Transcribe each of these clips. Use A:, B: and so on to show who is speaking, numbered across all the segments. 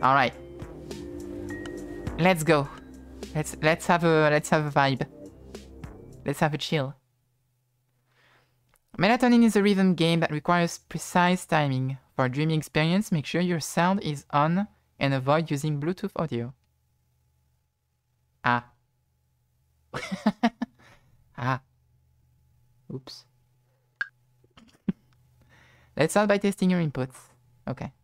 A: All right. Let's go. Let's have a vibe. Let's have a chill. Melatonin is a rhythm game that requires precise timing. For a dreaming experience, make sure your sound is on and avoid using Bluetooth audio. Ah. Ah. Oops. Let's start by testing your inputs. Okay.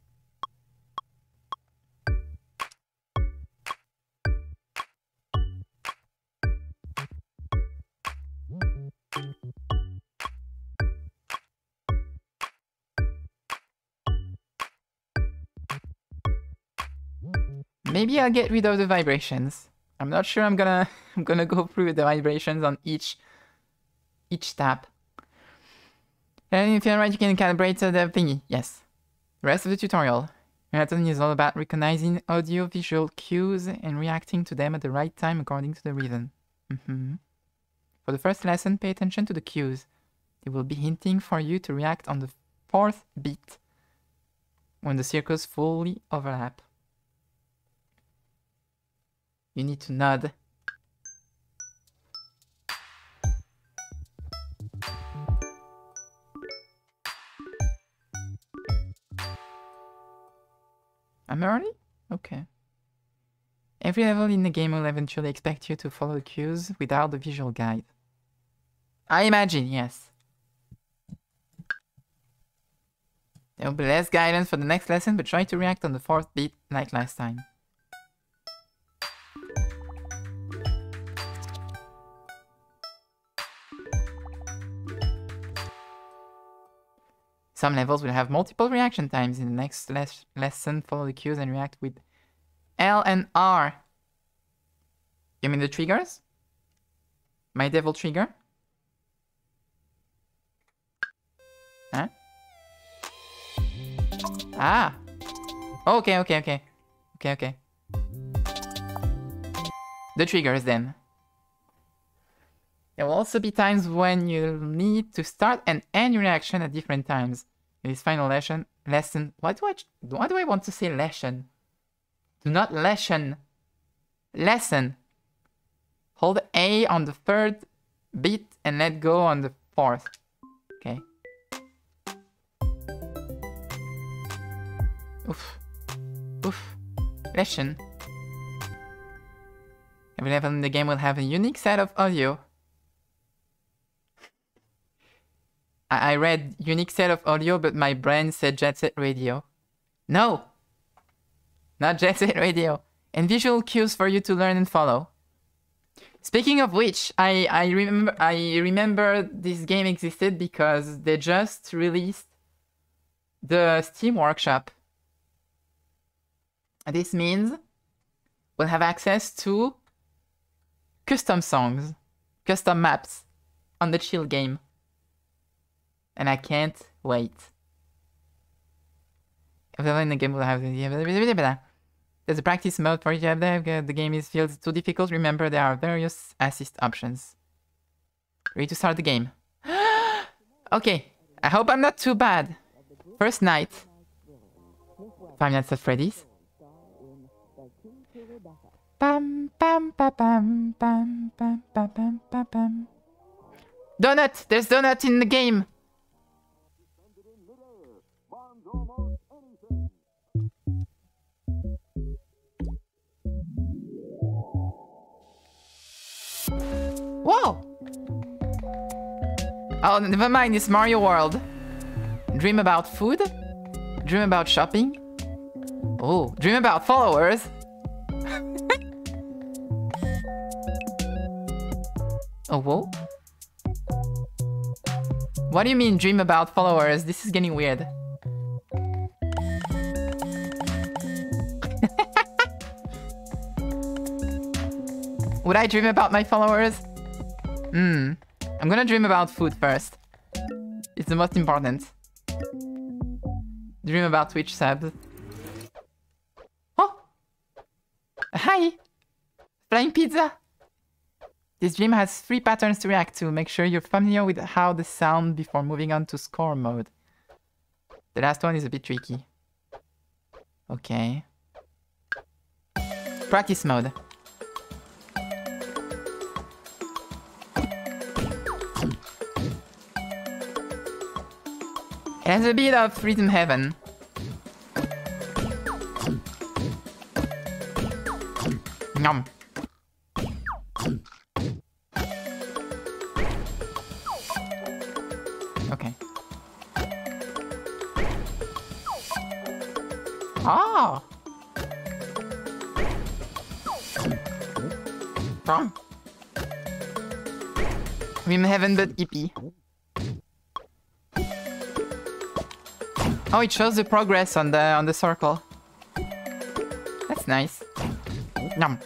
A: Maybe I'll get rid of the vibrations. I'm not sure I'm gonna go through the vibrations on each tap. And if you're right, you can calibrate the thingy. Yes. The rest of the tutorial. Melatonin is all about recognizing audio-visual cues and reacting to them at the right time according to the rhythm. For the first lesson, pay attention to the cues. They will be hinting for you to react on the 4th beat when the circles fully overlap. You need to nod. I'm early? Okay. Every level in the game will eventually expect you to follow the cues without the visual guide. I imagine, yes. There will be less guidance for the next lesson, but try to react on the 4th beat like last time. Some levels will have multiple reaction times. In the next lesson, follow the cues and react with L and R. You mean the triggers? My devil trigger? Huh? Ah! Okay. Okay. The triggers then. There will also be times when you'll need to start and end your reaction at different times. In this final lesson, why do I want to say lesson? Do not lesson. Lesson. Hold A on the 3rd beat and let go on the 4th. Okay. Oof. Lesson. Every level in the game will have a unique set of audio. I read unique set of audio, but my brain said Jet Set Radio. No! Not Jet Set Radio. And visual cues for you to learn and follow. Speaking of which, I remember this game existed because they just released the Steam Workshop. This means we'll have access to custom songs, custom maps on the chill game. And I can't wait. Everyone in the game will have... There's a practice mode for each of them. The game feels too difficult. Remember, there are various assist options. Ready to start the game. Okay, I hope I'm not too bad. First night. 5 Nights at Freddy's. Bam, bam, ba, bam, bam, bam, ba, bam, ba, bam. Donut! There's donut in the game! Whoa! Oh, never mind, it's Mario World. Dream about food? Dream about shopping? Oh, dream about followers? Oh, whoa? What do you mean dream about followers? This is getting weird. Would I dream about my followers? I'm gonna dream about food first. It's the most important. Dream about Twitch subs. Oh! Hi! Flying pizza! This dream has 3 patterns to react to. Make sure you're familiar with how they sound before moving on to score mode. The last one is a bit tricky. Okay. Practice mode. It has a bit of Rhythm Heaven. Nom. Okay. Ah. Wrong. Rhythm Heaven but EP. Oh, it shows the progress on the circle. That's nice. Nom.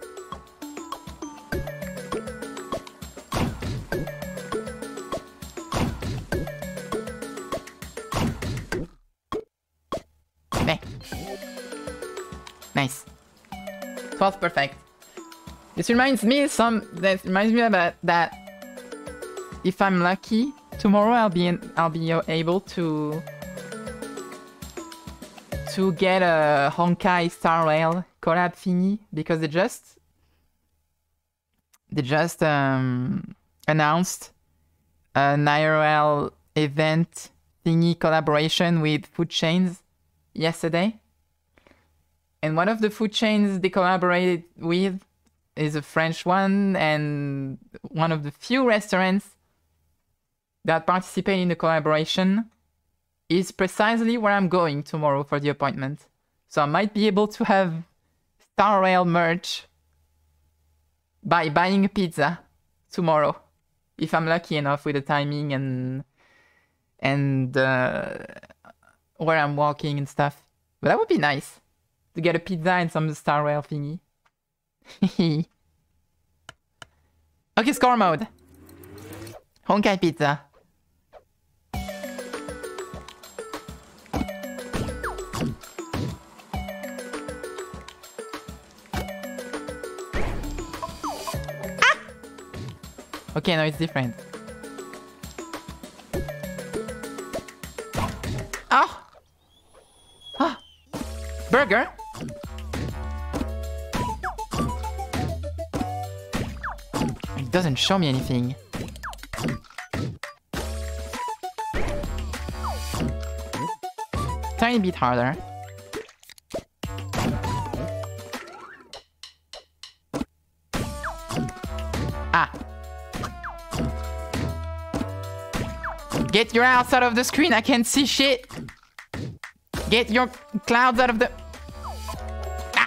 A: Okay. Nice. 12th perfect. This reminds me about that. If I'm lucky, tomorrow I'll be able to get a Honkai Star Rail collab thingy because they just announced an IRL event thingy collaboration with food chains yesterday. And one of the food chains they collaborated with is a French one, and one of the few restaurants that participate in the collaboration is precisely where I'm going tomorrow for the appointment. So I might be able to have Star Rail merch by buying a pizza tomorrow, if I'm lucky enough with the timing and where I'm walking and stuff. But that would be nice to get a pizza and some Star Rail thingy. Okay, score mode. Honkai pizza. Okay, no, it's different. Oh! Ah! Burger? It doesn't show me anything. Tiny bit harder. Ah! Get your ass out of the screen, I can't see shit! Get your clouds out of the... Ah!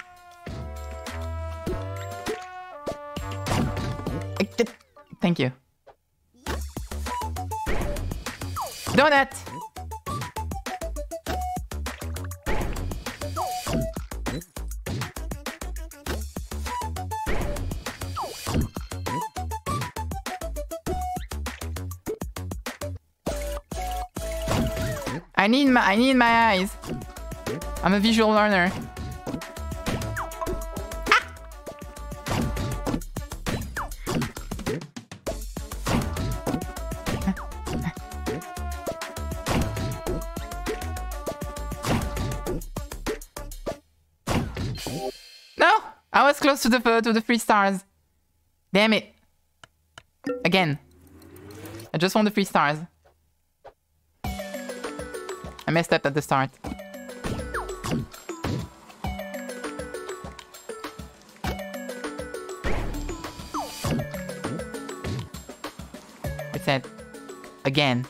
A: Thank you. Donut! I need my eyes. I'm a visual learner. Ah! No, I was close to the 3 stars. Damn it. Again. I just want the 3 stars. I messed up at the start. It said, again.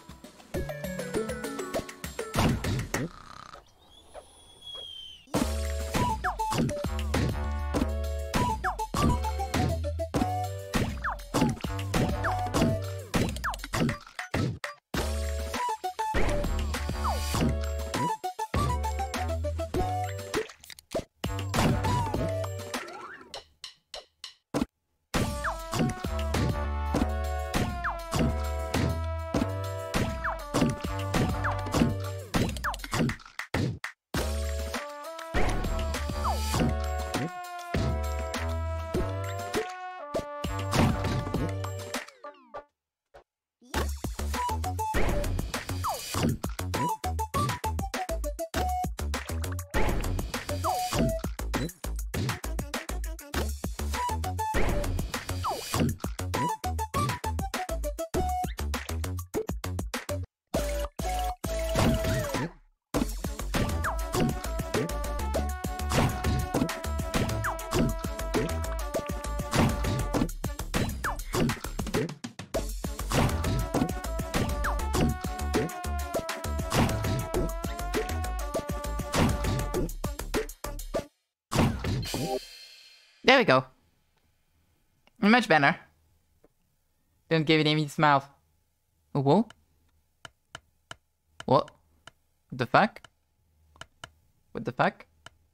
A: There we go. Much better. Don't give it in his mouth. Whoa. What? What the fuck? What the fuck?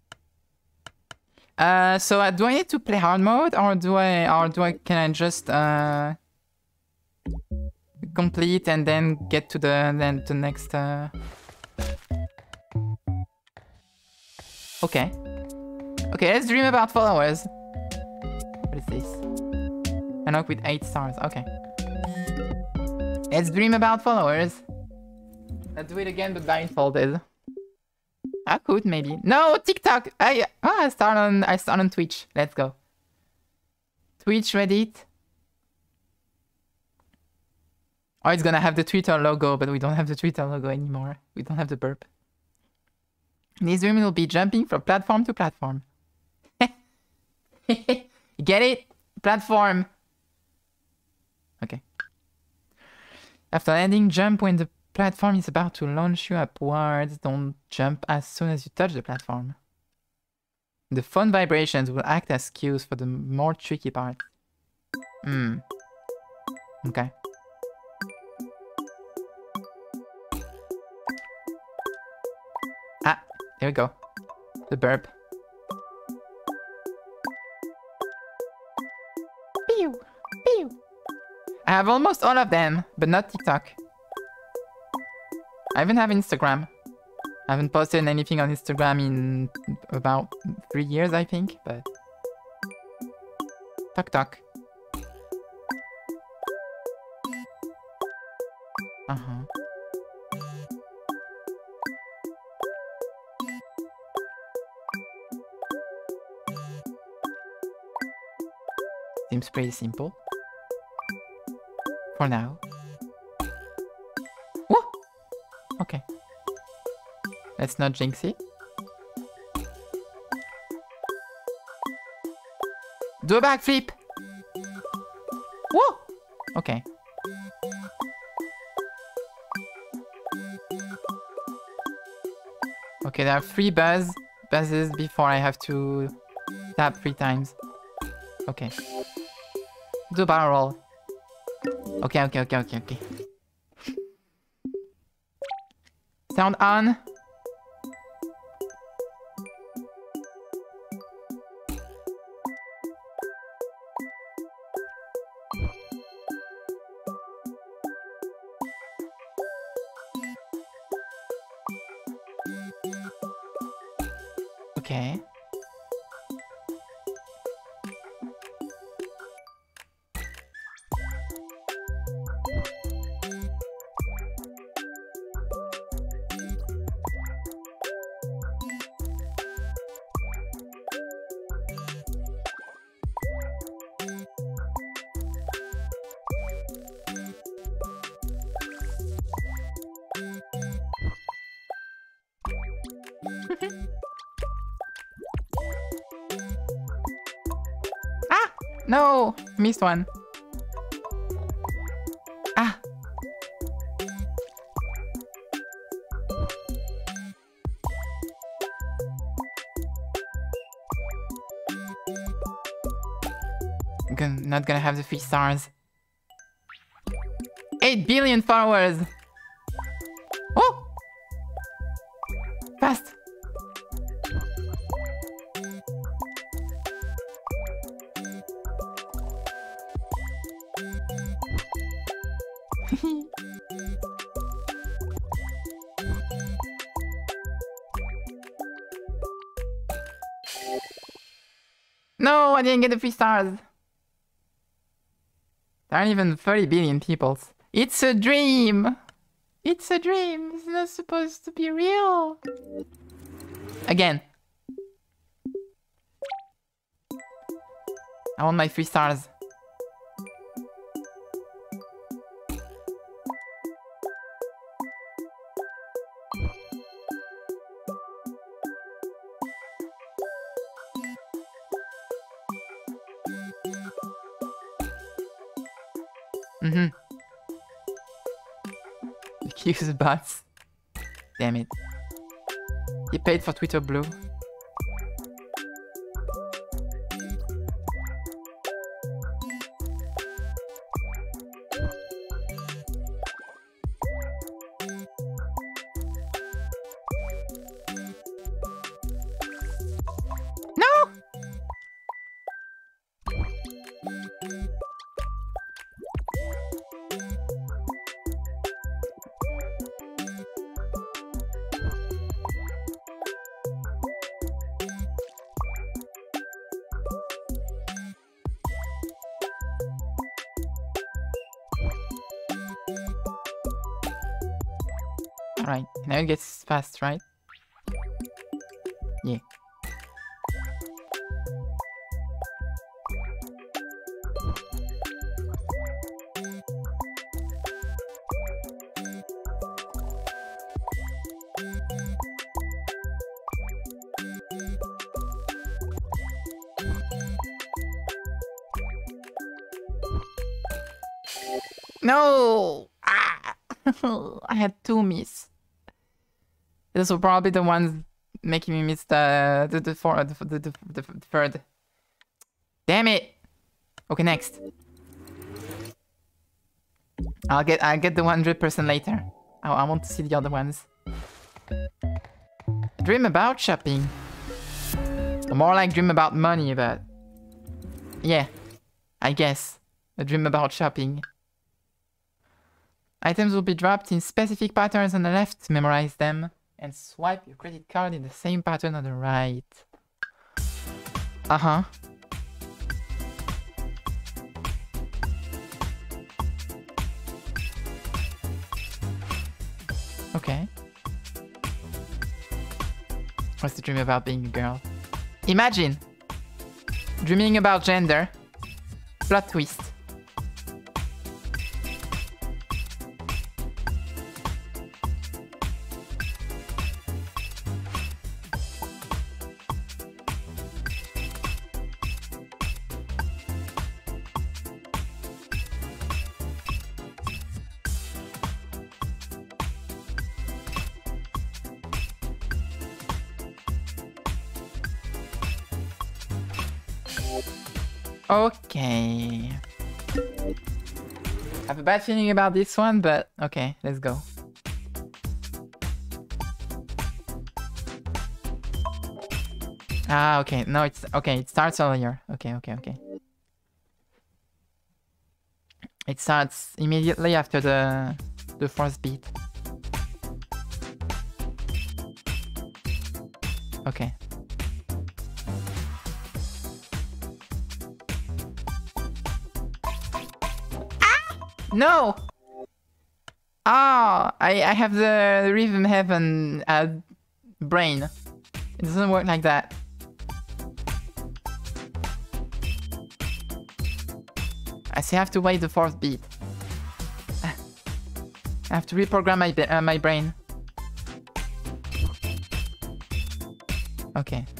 A: So do I need to play hard mode, or can I just complete and then get to the next Okay. Okay, let's dream about followers. What is this? Unlock with 8 stars. Okay. Let's dream about followers. Let's do it again, but blindfolded. I could maybe. No, TikTok. I start on Twitch. Let's go. Twitch, Reddit. Oh, it's gonna have the Twitter logo, but we don't have the Twitter logo anymore. We don't have the burp. This dream will be jumping from platform to platform. Get it? Platform. Okay. After landing, jump when the platform is about to launch you upwards. Don't jump as soon as you touch the platform. The phone vibrations will act as cues for the more tricky part. Okay. Ah, there we go. The burp. Pew! Pew! I have almost all of them, but not TikTok. I even have Instagram. I haven't posted anything on Instagram in about 3 years, I think, but... Talk. Seems pretty simple. For now. Whoa! Okay. Let's not jinx it. Do a backflip! Whoa! Okay. Okay, there are 3 buzzes before I have to tap 3 times. Okay. Do a barrel roll. Okay. Sound on. Okay. Ah! No! Missed one. Ah! Not gonna have the 3 stars. 8 billion followers! Oh! Fast! No, I didn't get the 3 stars. There aren't even 30 billion people. It's a dream! It's a dream! It's not supposed to be real! Again. I want my 3 stars. Excuse bots. Damn it. He paid for Twitter Blue. Right. Now it gets fast, right? Yeah. No! Ah! I had 2 miss. Those were probably the ones making me miss the third. Damn it! Okay, next. I'll get the 100% later. I want to see the other ones. Dream about shopping. Or more like dream about money, but yeah, I guess a dream about shopping. Items will be dropped in specific patterns on the left. Memorize them and swipe your credit card in the same pattern on the right. Uh-huh. Okay. What's the dream about being a girl? Imagine! Dreaming about gender. Plot twist. Okay. I have a bad feeling about this one, but okay, let's go. Ah, okay. No, it's okay. It starts earlier. Okay. It starts immediately after the first beat. Okay. No! Ah, I have the Rhythm Heaven brain. It doesn't work like that. I still have to wait the fourth beat. I have to reprogram my brain. Okay.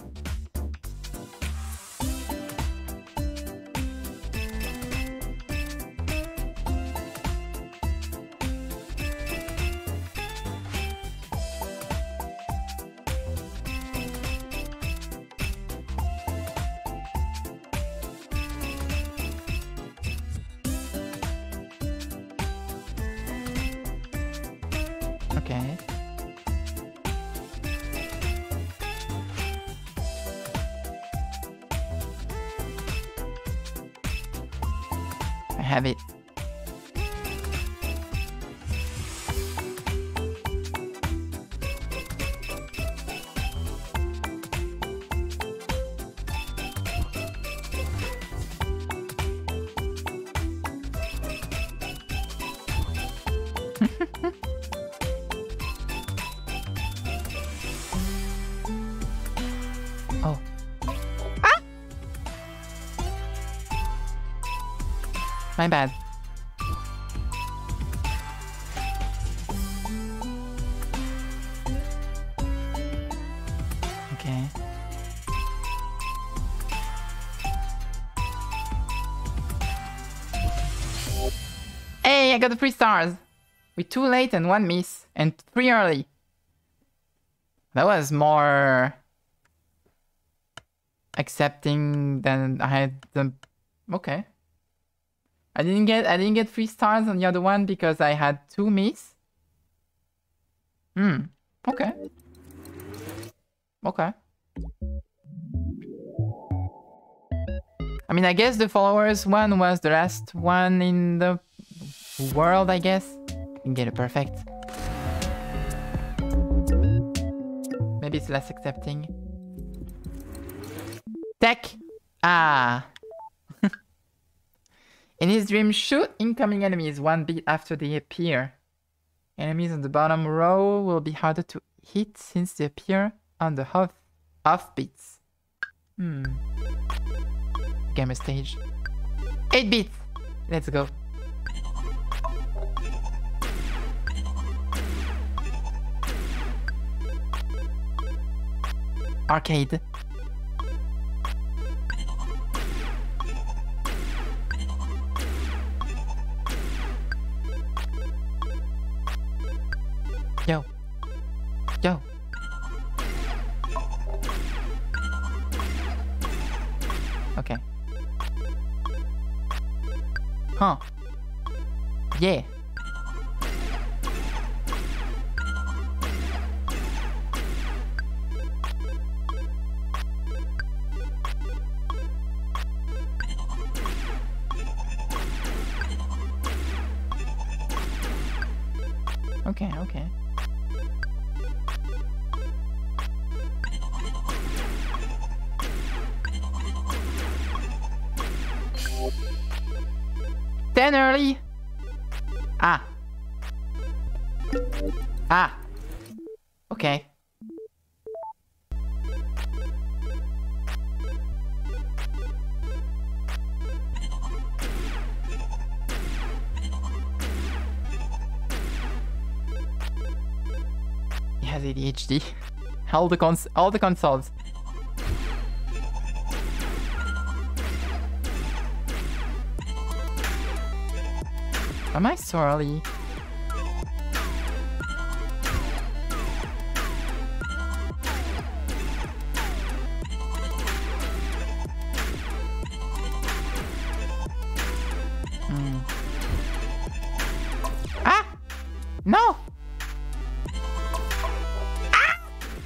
A: Okay. I have it. Oh. Ah! My bad. Okay. Hey, I got the 3 stars! With 2 late and 1 miss, and 3 early. That was more accepting than I had the... Okay. I didn't get 3 stars on the other one because I had 2 miss. Okay. Okay. I mean, I guess the followers one was the last one in the world, I guess. Didn't get it perfect. Maybe it's less accepting. Tech! Ah! In his dream, shoot incoming enemies 1 beat after they appear. Enemies on the bottom row will be harder to hit since they appear on the off beats. Gamer stage. 8 beats! Let's go. Arcade. Yo. Yo. Okay. Huh. Yeah. Okay, okay. Then early. Ah. Ah. Okay. He has ADHD. all the consoles. Am I so early? Ah! No! Ah!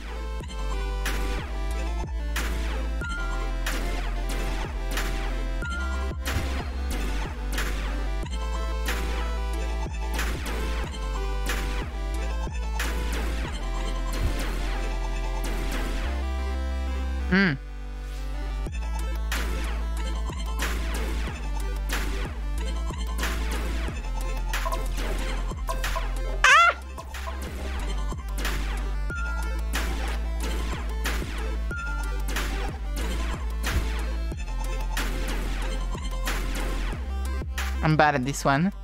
A: I'm bad at this one.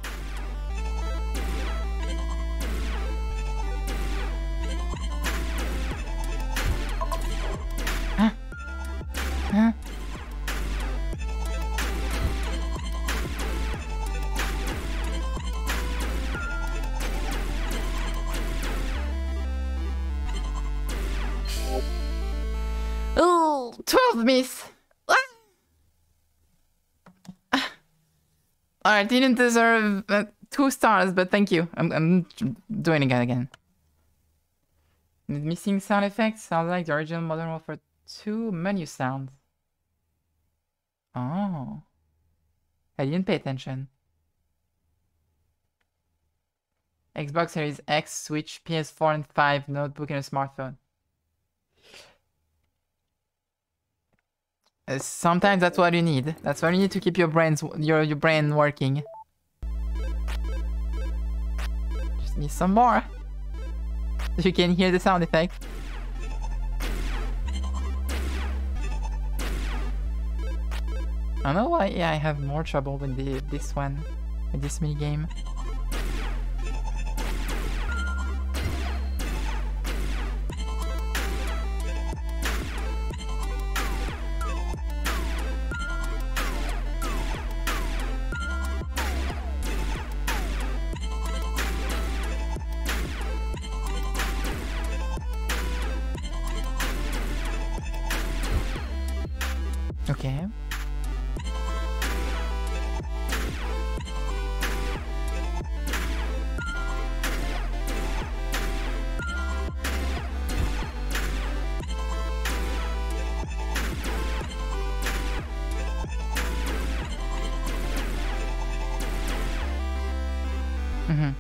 A: Huh? Huh? Oh, 12 miss. I didn't deserve 2 stars, but thank you. I'm doing it again. Missing sound effects sounds like the original Modern Warfare 2 menu sounds. Oh. I didn't pay attention. Xbox Series X, Switch, PS4 and 5, notebook and a smartphone. Sometimes that's what you need. That's what you need to keep your brain working. Just need some more. So you can hear the sound effect. I don't know why I have more trouble with this one, with this mini game. Okay. Mm-hmm.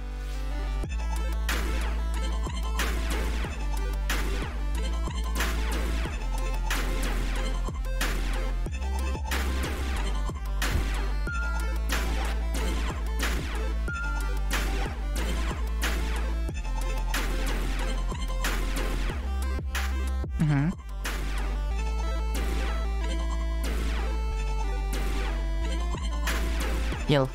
A: Heal.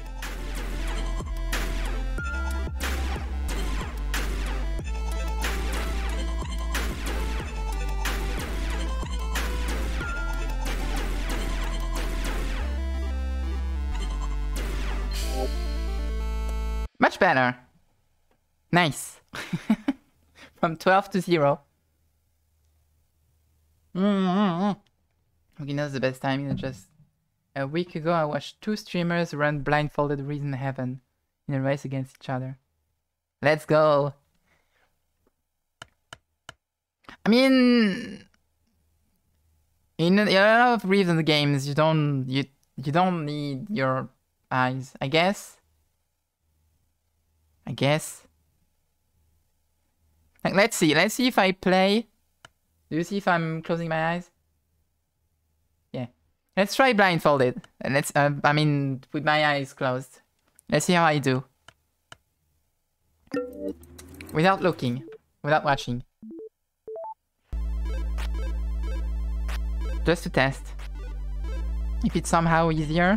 A: Much better. Nice. From 12 to 0. Okay, now's the best timing. Just a week ago, I watched 2 streamers run blindfolded Reason Heaven in a race against each other. Let's go. I mean, in a lot of Reason games, you don't need your eyes, I guess. Like, let's see if I play. Do you see if I'm closing my eyes? Yeah. Let's try blindfolded. And let's, I mean, with my eyes closed. Let's see how I do. Without looking. Without watching. Just to test. If it's somehow easier.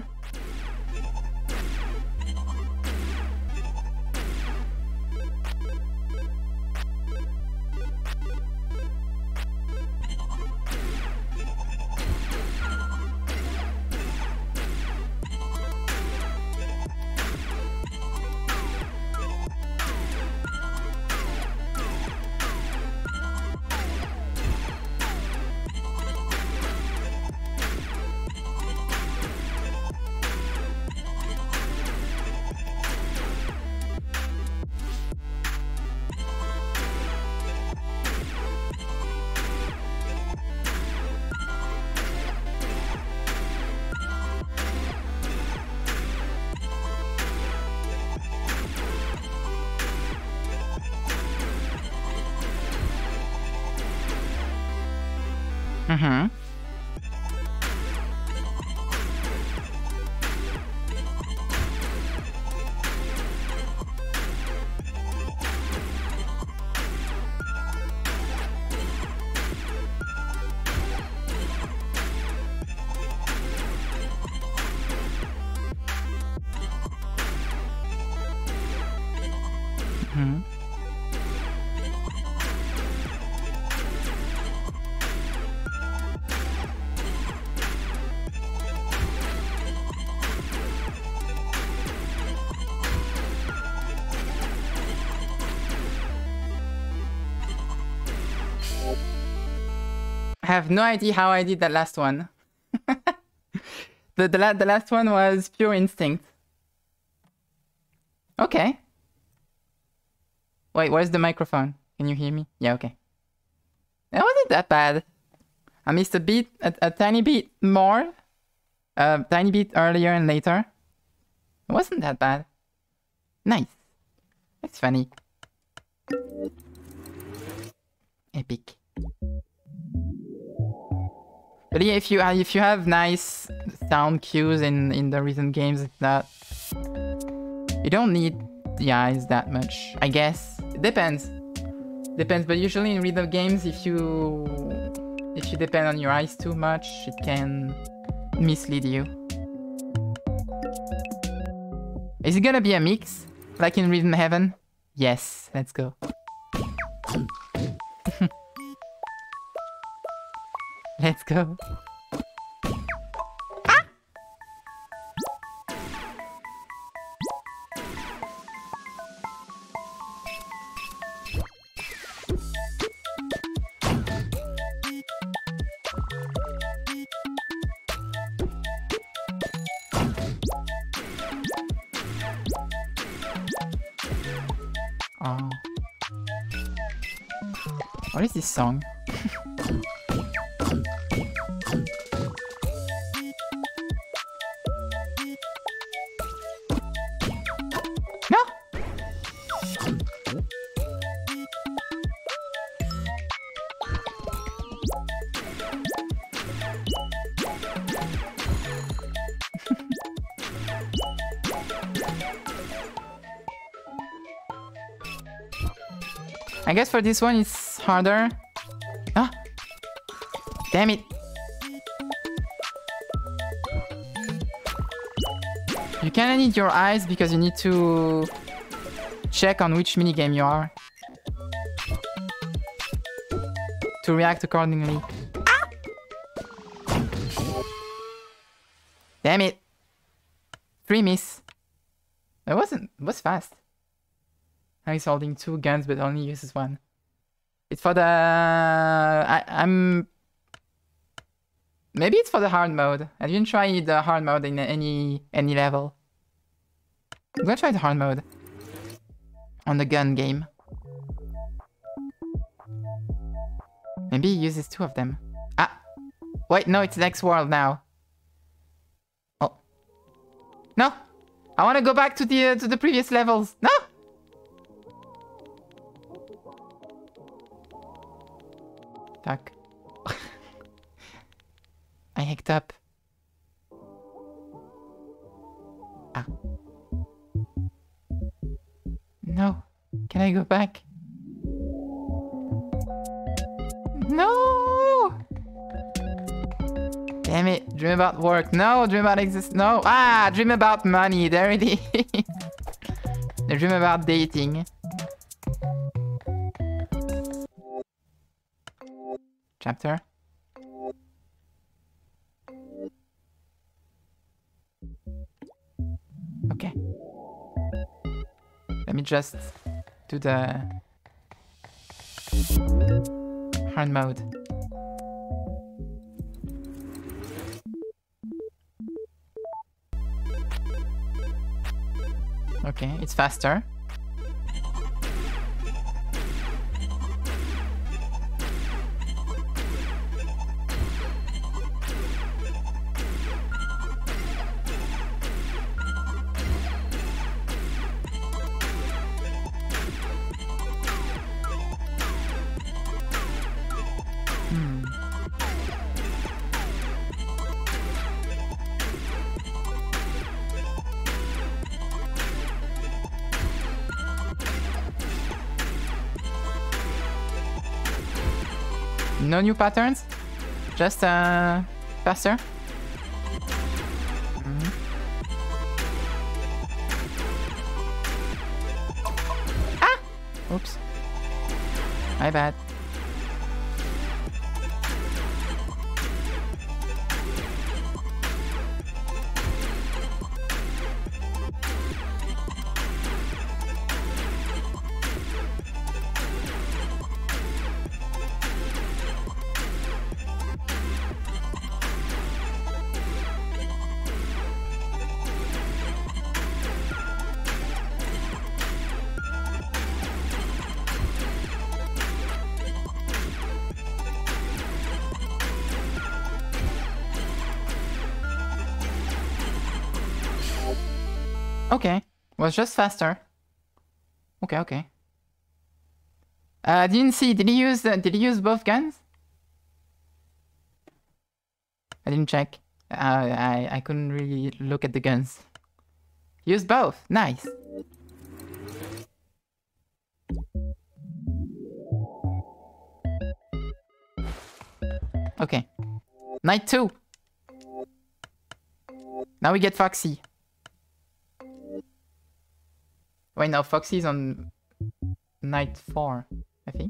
A: Mm-hmm. Mm-hmm. I have no idea how I did that last one. the last one was pure instinct. Okay. Wait, where's the microphone? Can you hear me? Yeah, okay. It wasn't that bad. I missed a bit, a tiny bit more. A tiny bit earlier and later. It wasn't that bad. Nice. That's funny. Epic. But yeah, if you have nice sound cues in the recent games, that you don't need the eyes that much. I guess it depends. But usually in rhythm games, if you depend on your eyes too much, it can mislead you. Is it gonna be a mix like in Rhythm Heaven? Yes, let's go. Let's go. Ah! Oh. What is this song? No! I guess for this one it's harder. Ah! Damn it! You kinda need your eyes because you need to check on which minigame you are to react accordingly. Ah! Damn it! 3 miss. It was fast. Now he's holding 2 guns but only uses 1. It's for the... I'm... Maybe it's for the hard mode. I didn't try the hard mode in any level. I'm gonna try the hard mode. On the gun game. Maybe he uses 2 of them. Ah! Wait, no, it's next world now. Oh. No! I wanna go back to the previous levels. No! Fuck. I hacked up. Ah. No. Can I go back? No! Damn it. Dream about work. No, dream about exist. No. Ah, dream about money. There it is. The dream about dating. Chapter. Okay. Let me just do the hard mode. Okay, it's faster. No new patterns? Just faster? Ah! Oops. My bad. Okay, was just faster. Okay, okay. Didn't see. Did he use both guns? I didn't check. I couldn't really look at the guns. Use both. Nice. Okay. Night 2. Now we get Foxy. Wait, no, Foxy's on night 4, I think.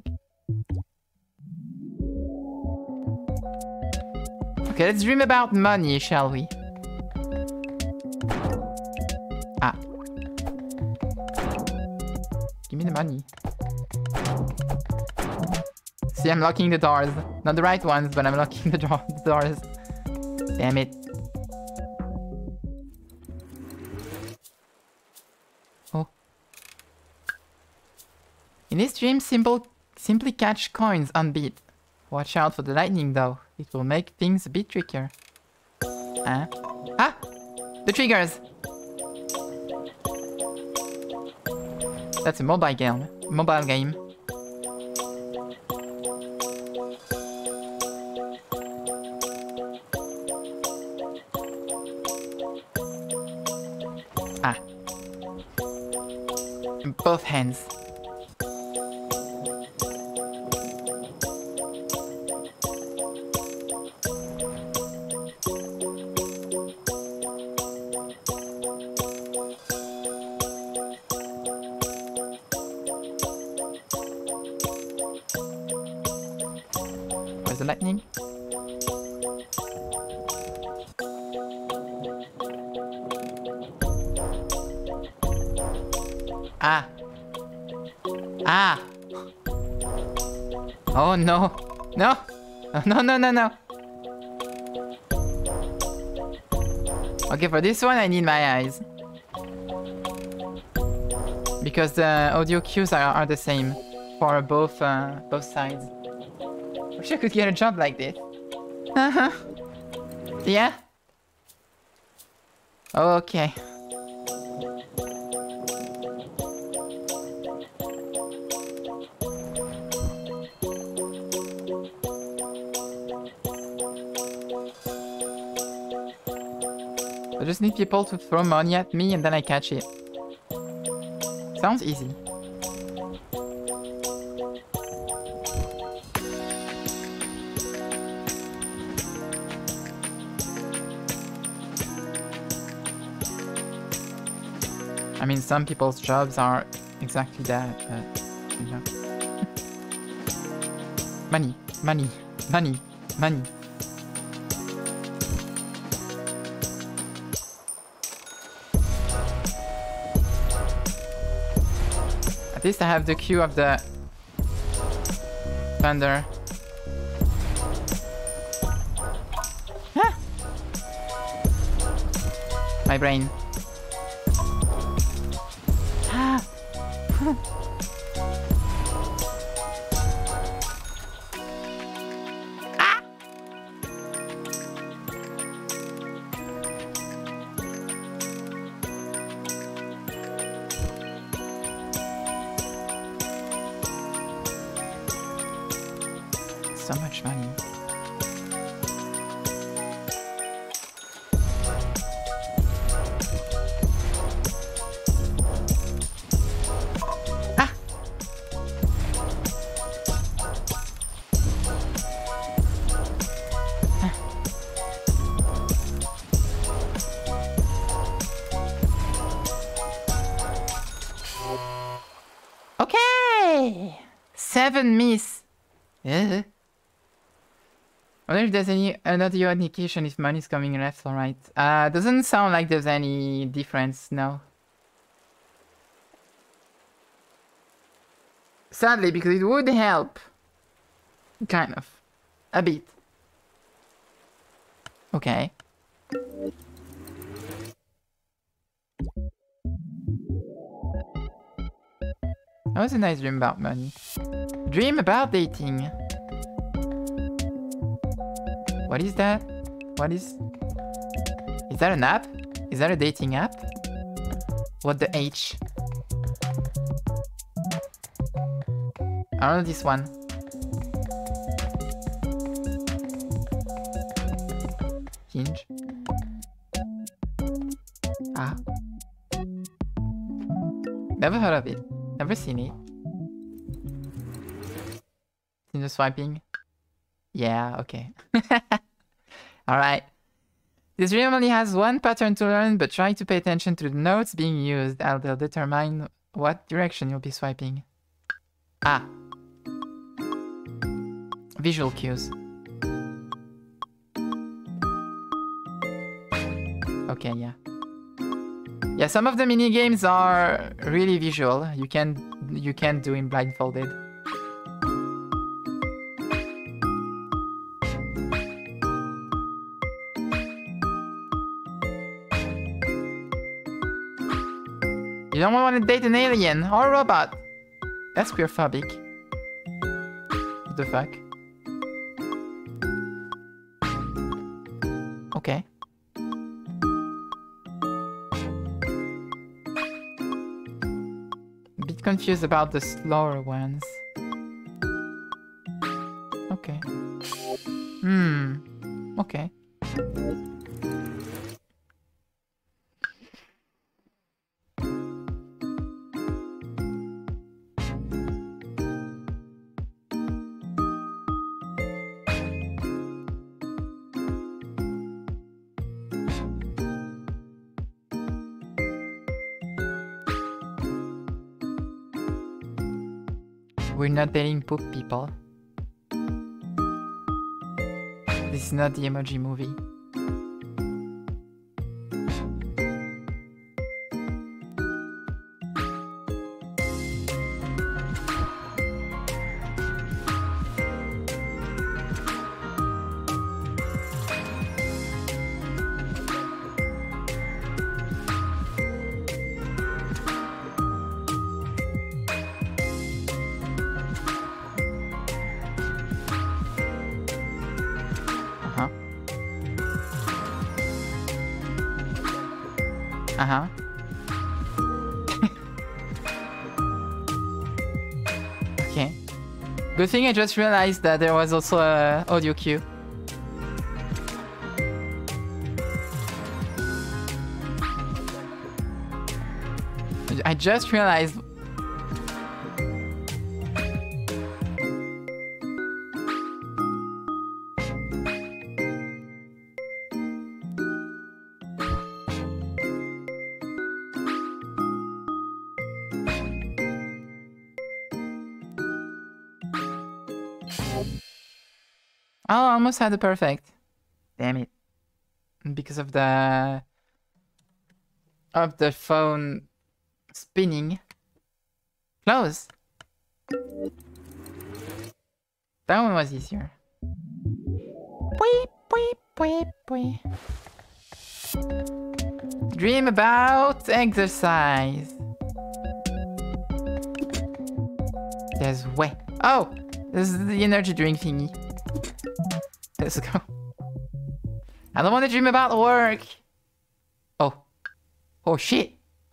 A: Okay, let's dream about money, shall we? Ah. Give me the money. See, I'm locking the doors. Not the right ones, but I'm locking the doors. Damn it. Oh. In this dream, simply catch coins on beat. Watch out for the lightning, though. It will make things a bit trickier. Ah! The triggers! That's a mobile game. Ah. Both hands. Ah! Oh no! No! No, no, no, no! Okay, for this one I need my eyes. Because the audio cues are the same for both sides. Wish I could get a job like this. Uh-huh. Yeah? Okay. I just need people to throw money at me and then I catch it. Sounds easy. I mean, some people's jobs are exactly that, but, you know. Money, money, money, money. At least I have the cue of the thunder. Ah! My brain. Ah! Ah! So much money. Ah! Okay! 7 miss. I wonder if there's any another indication if money's coming left or right. Doesn't sound like there's any difference, no. Sadly, because it would help. Kind of. A bit. Okay. That was a nice dream about money. Dream about dating. What is that? What is... Is that an app? Is that a dating app? What the H? I don't know this one. Hinge. Ah. Never heard of it. Never seen it. Seen the swiping? Yeah, okay. Alright. This dream only has one pattern to learn, but try to pay attention to the notes being used, and they'll determine what direction you'll be swiping. Ah. Visual cues. Okay, yeah. Yeah, some of the mini games are really visual. You can do in blindfolded. You don't want to date an alien or a robot. That's queerphobic. What the fuck? Okay. A bit confused about the slower ones. Okay. Okay. We're not dating poop people. This is not the Emoji Movie. Uh-huh. Okay. Good thing I just realized that there was also a audio cue. I just realized. Oh, I almost had the perfect. Damn it. Because of the phone spinning. Close. That one was easier. Dream about exercise. There's way. Oh, this is the energy drink thingy. Let's go. I don't want to dream about work. Oh. Oh shit.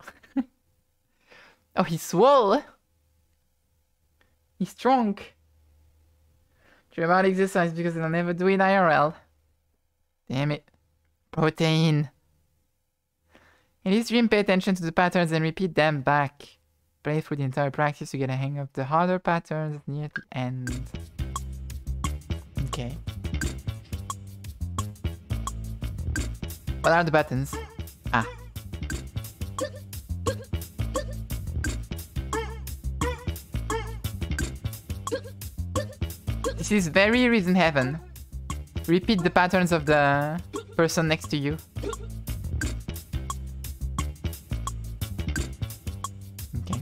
A: Oh, he's swole. He's strong. Dream about exercise because I'll never do it IRL. Damn it. Protein. In this dream, pay attention to the patterns and repeat them back. Play through the entire practice to get a hang of the harder patterns near the end. Okay. What are the buttons? Ah. This is very reason heaven. Repeat the patterns of the person next to you. Okay.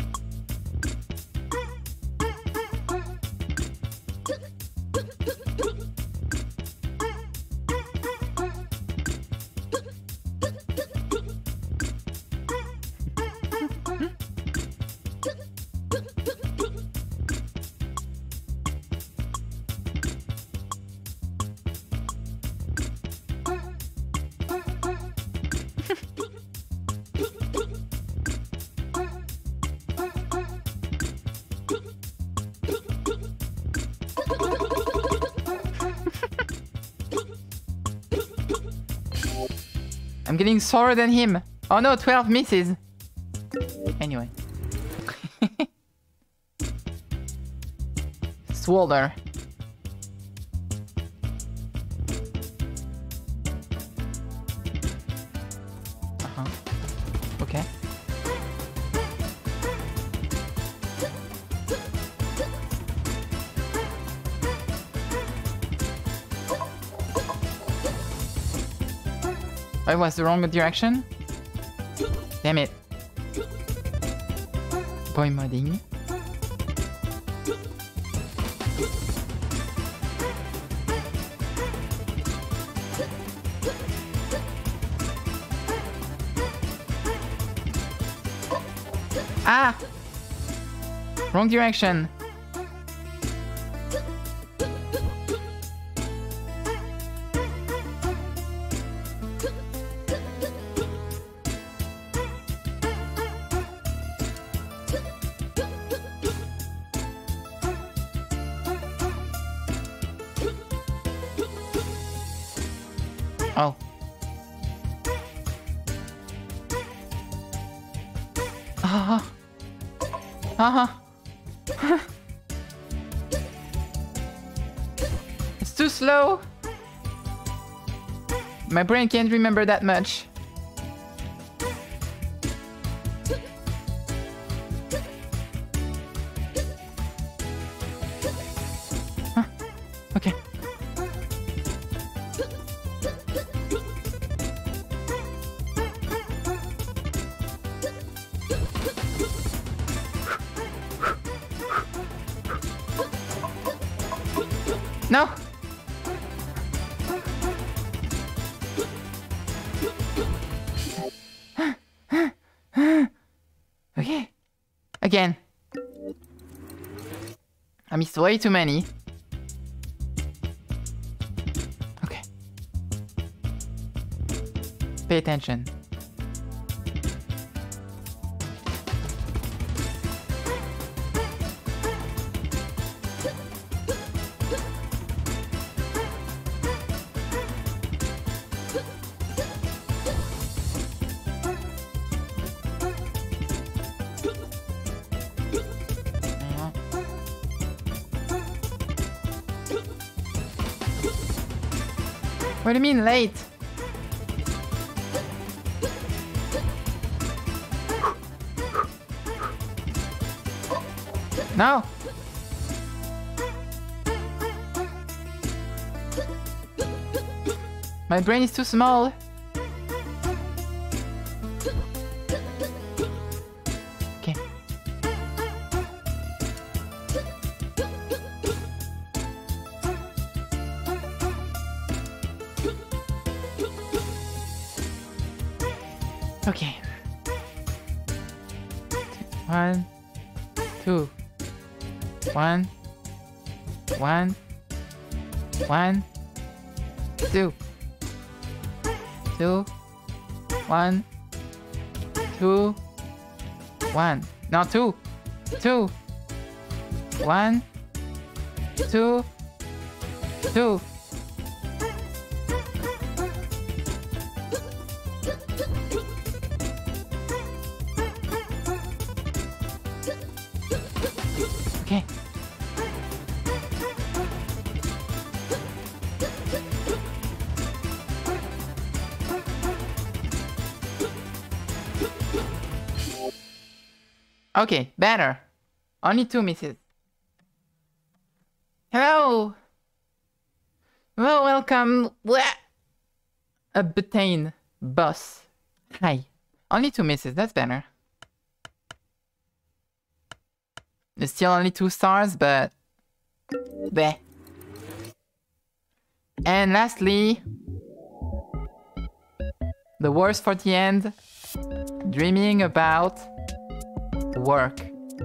A: I'm getting slower than him. Oh no, 12 misses. Anyway. Swolder. Uh-huh. Okay. I was the wrong direction? Damn it. Boy modding. Ah! Wrong direction. Oh. It's too slow. My brain can't remember that much. Huh. Okay. No. Okay. Again. I missed way too many. Okay. Pay attention. What do you mean late? No. My brain is too small. Okay. Okay. 1, 2. 1, 1, 1, 2. 2, 1, 2, 1. No, 2, 2, 1, 2, 2. Okay. Okay, better. Only 2 misses. Hello! Well, welcome. A butane boss. Hi. Only 2 misses, that's better. There's still only 2 stars, but... bleh. And lastly... the worst for the end. Dreaming about... work.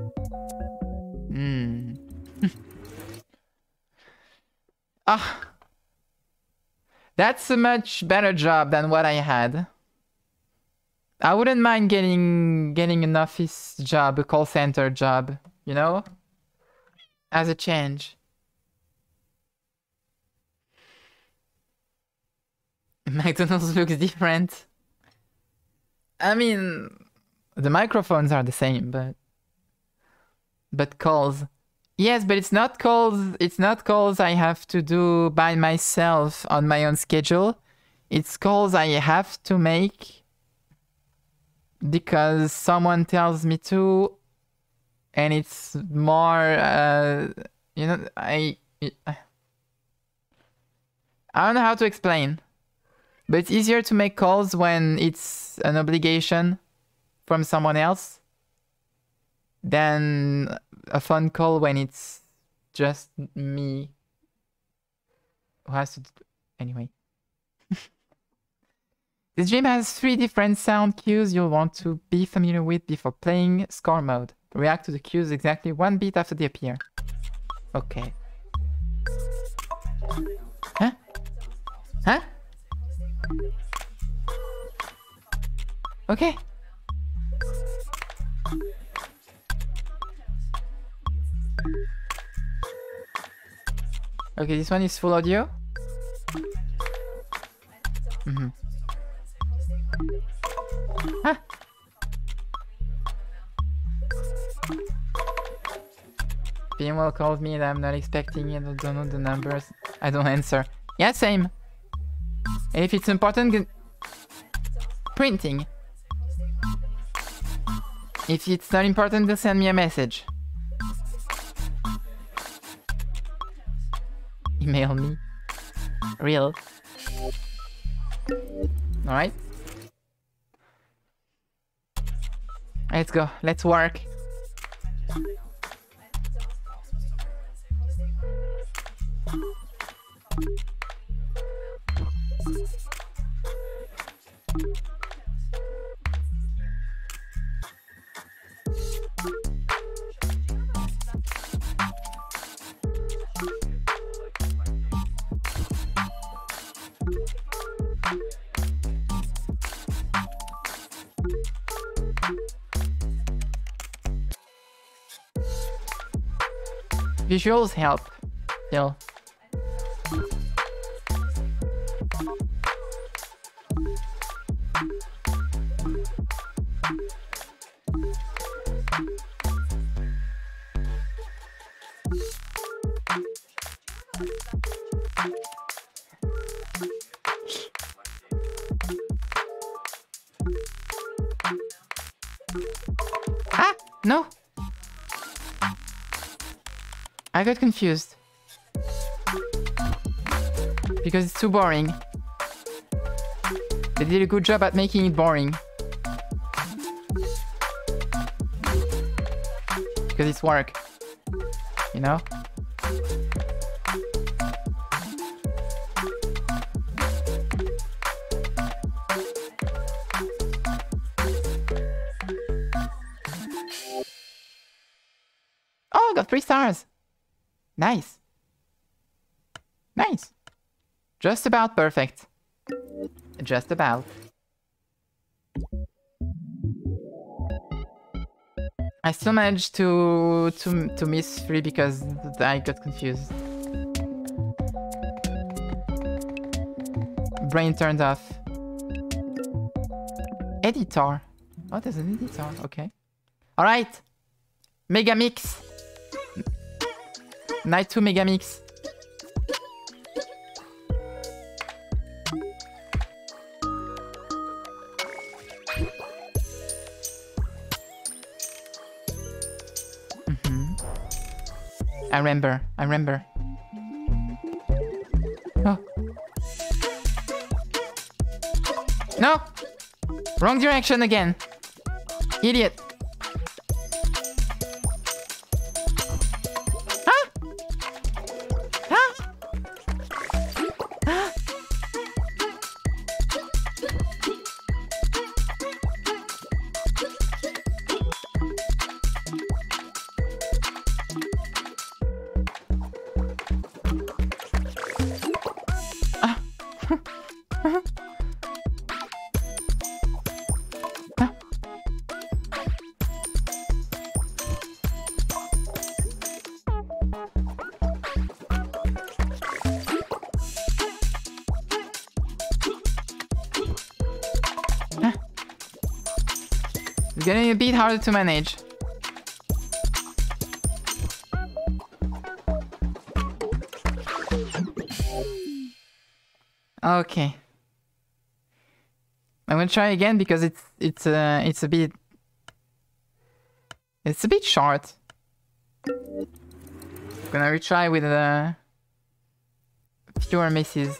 A: Ah, that's a much better job than what I had. I wouldn't mind getting an office job, a call center job, you know, as a change. McDonald's looks different. I mean, the microphones are the same, but calls. Yes, but it's not calls. It's not calls I have to do by myself on my own schedule. It's calls I have to make because someone tells me to, and it's more. You know, I don't know how to explain, but it's easier to make calls when it's an obligation from someone else than a phone call when it's just me who has to anyway. This game has 3 different sound cues you'll want to be familiar with before playing score mode. React to the cues exactly 1 beat after they appear. Okay. Huh? Huh? Okay. Okay, this one is full audio. Ah. People called me and I'm not expecting it. I don't know the numbers. I don't answer. Yeah, same. And if it's important, printing. If it's not important, they'll send me a message. Email me. Real. Alright. Let's go. Let's work. Visuals help, still. No! I got confused. Because it's too boring. They did a good job at making it boring. Because it's work. You know? Oh, I got 3 stars. Nice. Nice. Just about perfect. Just about. I still managed to miss 3 because I got confused. Brain turned off. Editor. Oh, there's an editor. Okay. All right. Mega Mix. Night 2 Mega Mix. I remember. Oh. No! Wrong direction again. Idiot. Huh? Huh? Huh? It's getting a bit harder to manage. Okay. I'm gonna try again because it's a bit short. Gonna retry with fewer misses.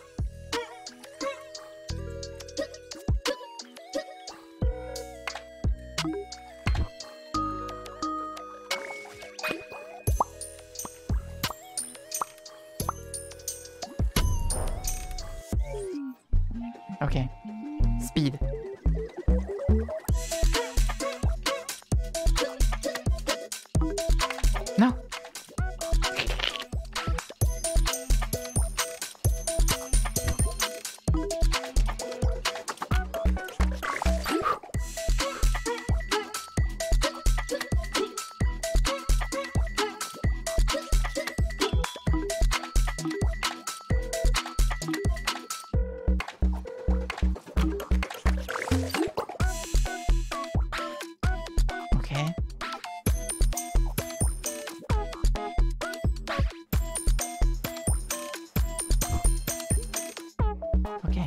A: Okay. Speed. No. Okay. Okay.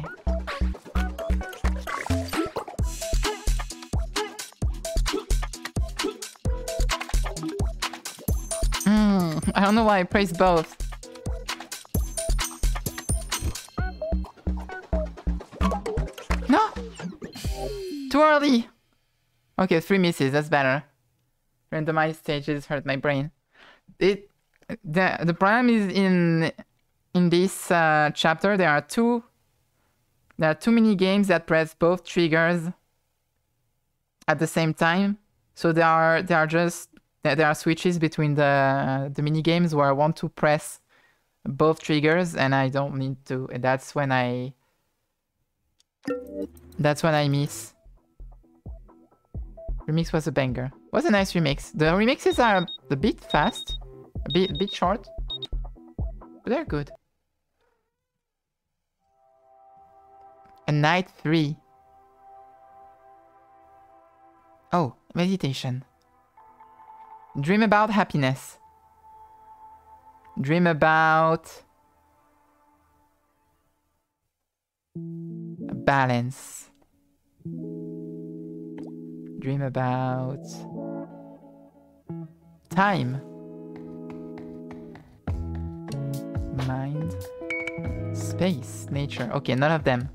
A: I don't know why I pressed both. No! Too early! Okay, 3 misses, that's better. Randomized stages hurt my brain. The problem is in this chapter there are too many games that press both triggers at the same time. So there are switches between the mini games where I want to press both triggers and I don't need to. And that's when I miss. Remix was a banger. Was a nice remix. The remixes are a bit fast, a bit short, but they're good. And night 3. Oh, meditation. Dream about happiness. Dream about balance. Dream about Time. Mind. Space. Nature. Okay, none of them.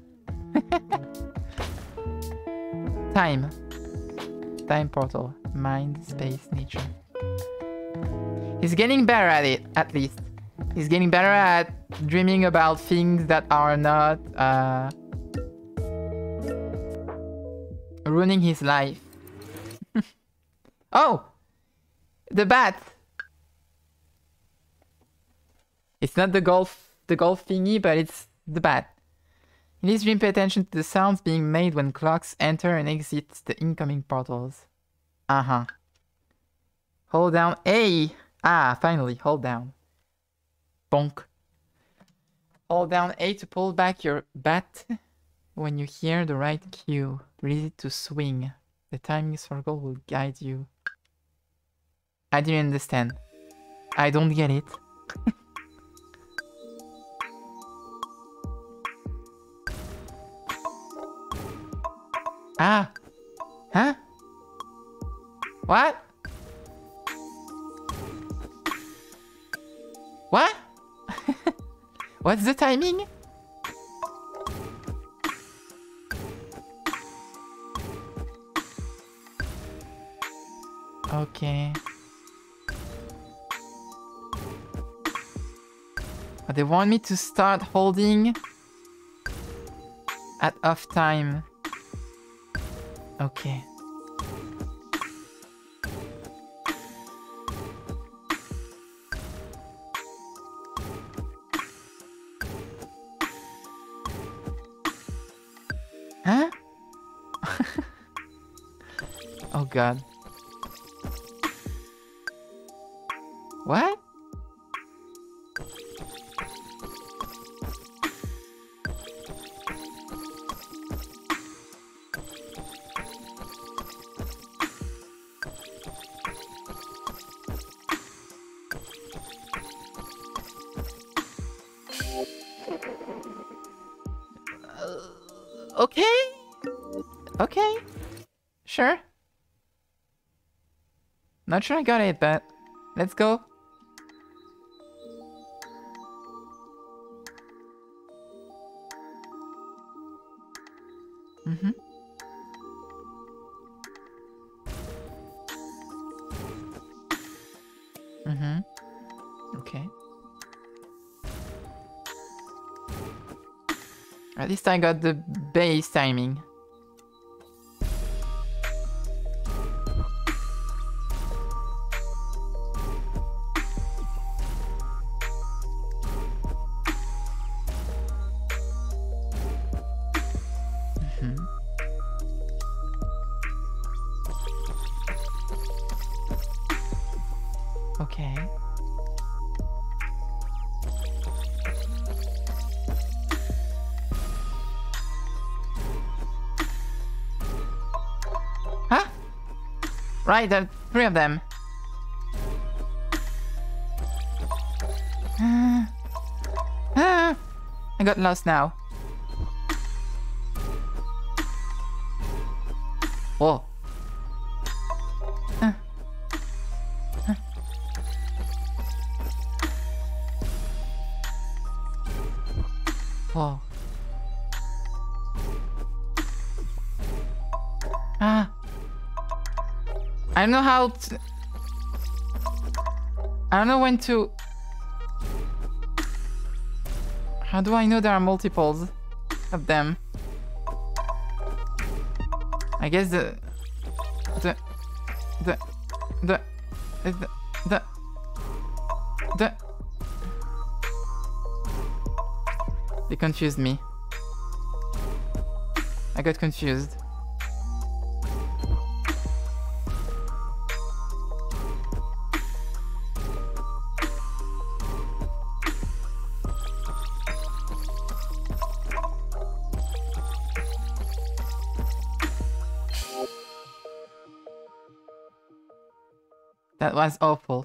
A: Time. Time portal. Mind, space, nature. He's getting better at it, at least. He's getting better at dreaming about things that are not ruining his life. Oh! The bat! It's not the golf thingy, but it's the bat. In this dream, pay attention to the sounds being made when clocks enter and exit the incoming portals. Uh-huh. Hold down A. Ah, finally, hold down. Bonk. Hold down A to pull back your bat when you hear the right cue. Release it to swing. The timing circle will guide you. I didn't understand. I don't get it. Ah! Huh? What? What? What's the timing? Okay. But they want me to start holding at off time. Okay. Huh? Oh god. What? Okay. Okay. Sure. Not sure I got it, but let's go. Mm-hmm. Mm-hmm. Okay. At least I got the base timing. Okay. Huh? Right, there are 3 of them. I got lost now. Whoa. Whoa. Ah. I don't know how to... I don't know when to... How do I know there are multiples of them? I guess the They confused me. I got confused. That was awful.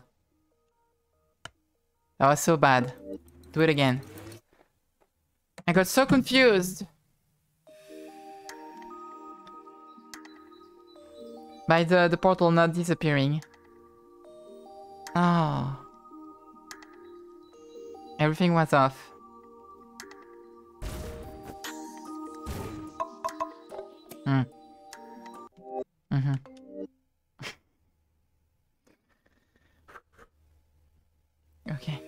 A: That was so bad. Do it again. I got so confused by the portal not disappearing. Oh. Everything was off. Mm-hmm. Okay.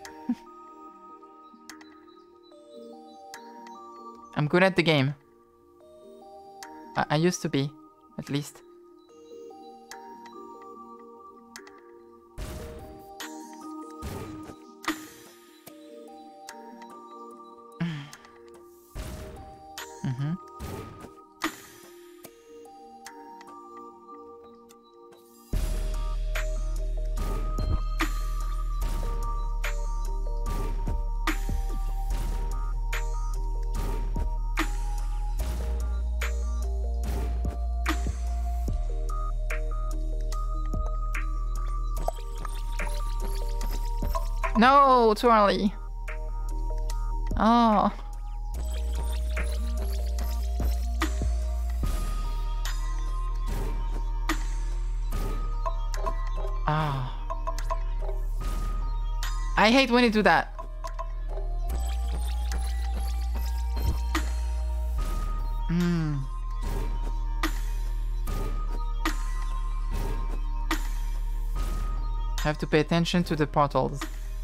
A: I'm good at the game. I used to be, at least. Mm-hmm. No, too early. Oh. Ah. I hate when you do that. I have to pay attention to the portals.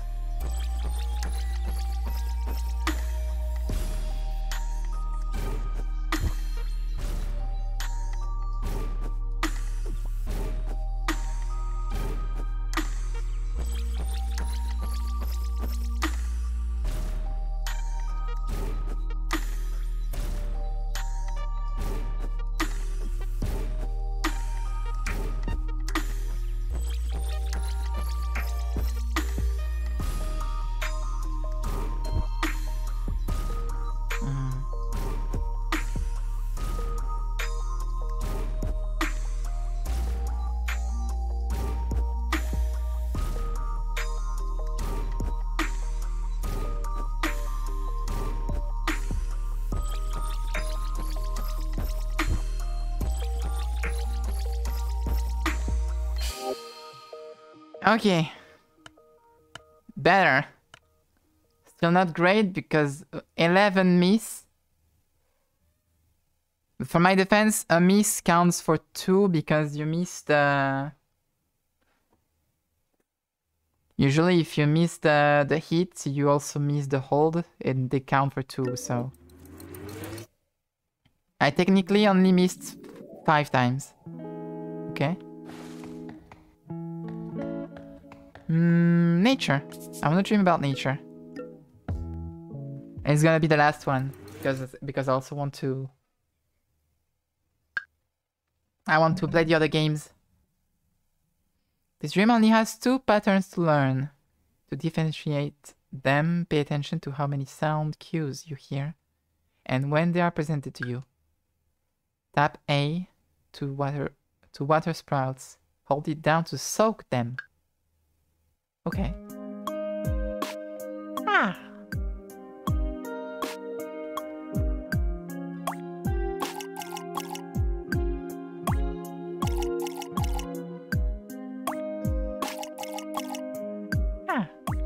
A: Okay. Better. Still not great because 11 miss. For my defense, a miss counts for 2 because you missed usually if you miss the hit, you also miss the hold and they count for 2, so I technically only missed 5 times. Okay. Nature. I want to dream about nature. And it's gonna be the last one because I also want to. I want to play the other games. This dream only has 2 patterns to learn. To differentiate them, pay attention to how many sound cues you hear and when they are presented to you. Tap A to water sprouts. Hold it down to soak them. Okay. Ah. Ah.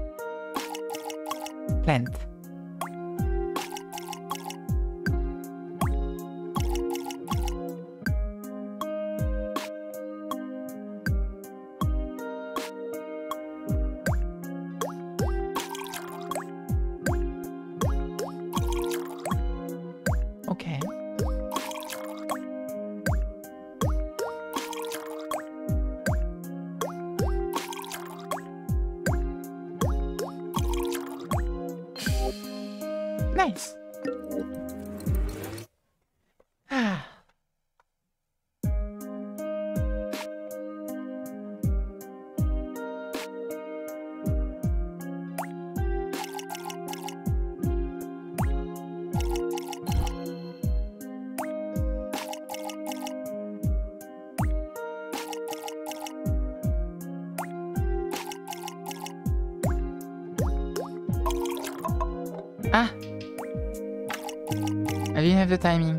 A: Plant. Okay. Nice. Ah. Ah! I didn't have the timing.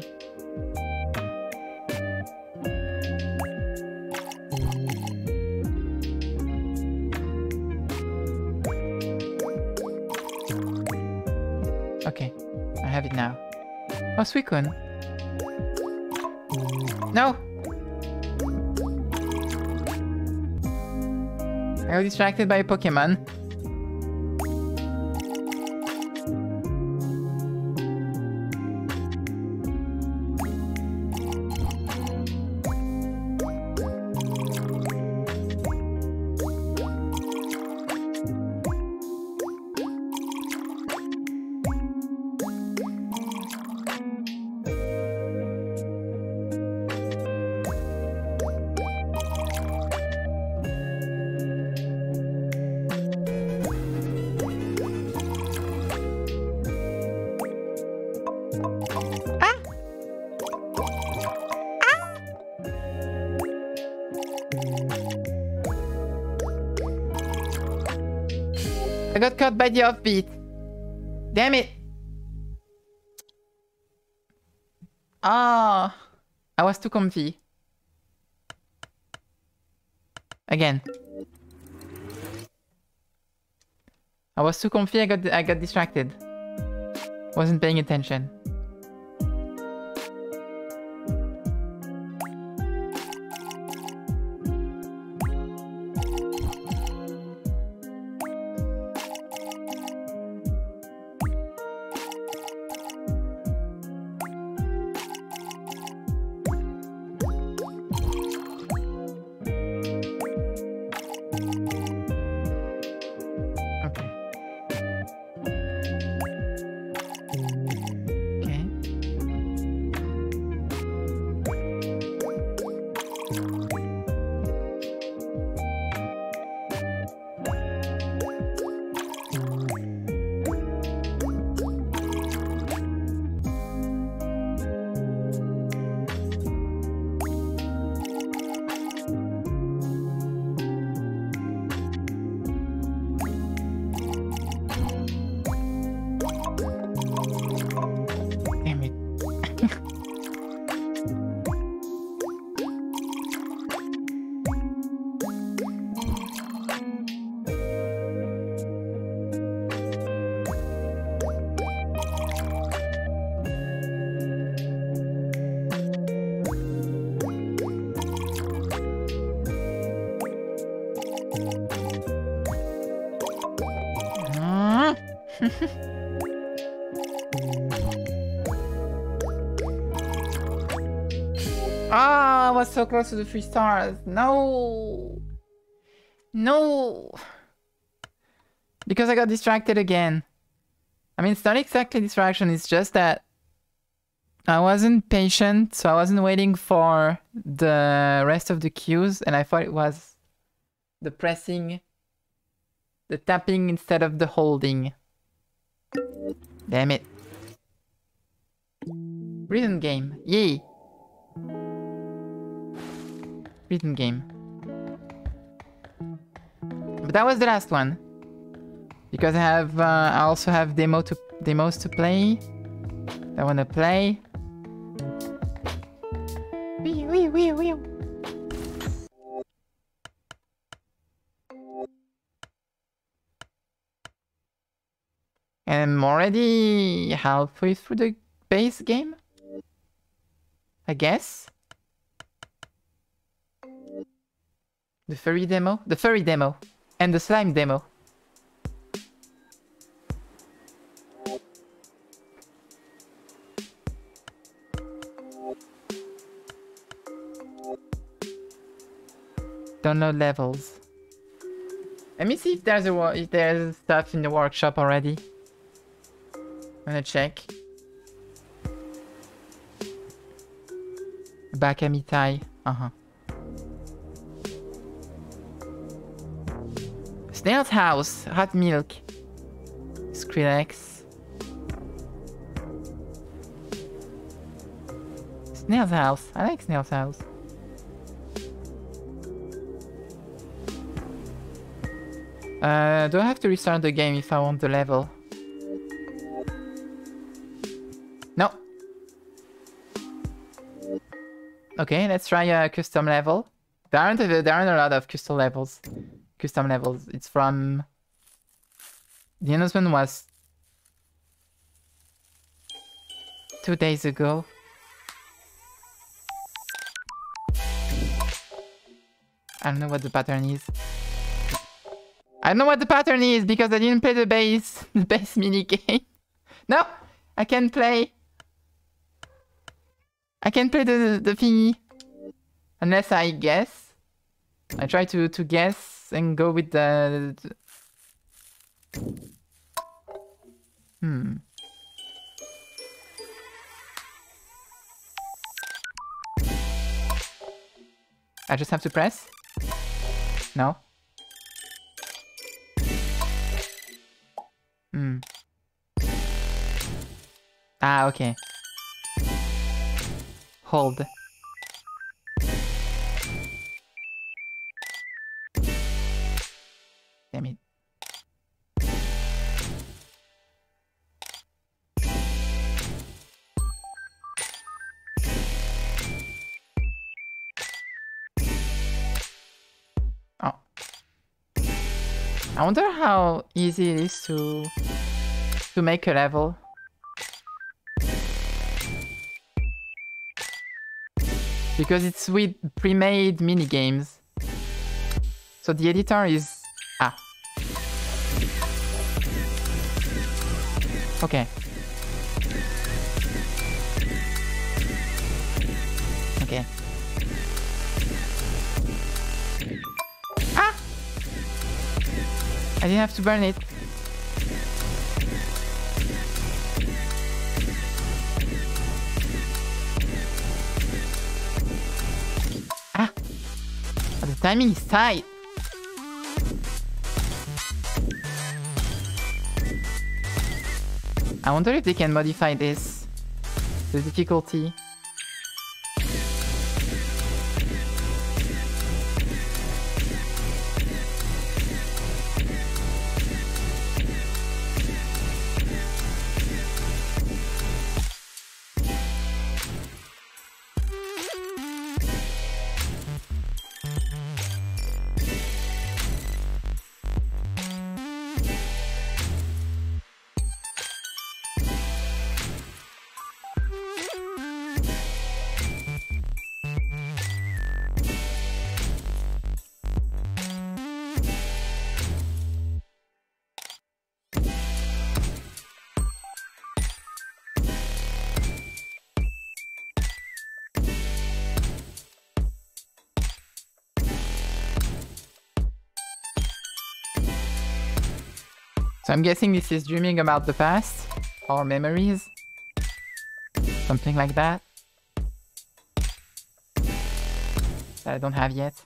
A: Suicune. No! I got distracted by a Pokemon. I got caught by the offbeat. Damn it. Ah, I was too comfy. Again. I was too comfy, I got distracted. Wasn't paying attention. Ah, I was so close to the 3 stars. No. No. Because I got distracted again. I mean, it's not exactly distraction, it's just that I wasn't patient, so I wasn't waiting for the rest of the cues, and I thought it was the pressing, the tapping instead of the holding. Damn it. Rhythm game. Yay. Rhythm game. But that was the last one. Because I also have demos to play. I wanna play. Wee wee wee wee. And I'm already halfway through the base game, I guess. The furry demo, and the slime demo. Download levels. Let me see if there's stuff in the workshop already. I'm gonna check. Bakamitai. Snail's House. Hot milk. Skrillex. Snail's House. I like Snail's House. Do I have to restart the game if I want the level? No. Okay, let's try a custom level. There aren't a lot of custom levels. It's from... The announcement was 2 days ago. I don't know what the pattern is. I don't know what the pattern is because I didn't play the base mini game. No, I can't play. I can't play the thingy unless I guess. I try to guess and go with the I just have to press? No? Ah, okay. Hold. Damn it. Oh. I wonder how easy it is to make a level. Because it's with pre-made minigames. So the editor is... Ah. Okay. Okay. Ah! I didn't have to burn it. Ah! But the timing is tight. I wonder if they can modify this. The difficulty. So I'm guessing this is dreaming about the past or memories. Something like that. That I don't have yet.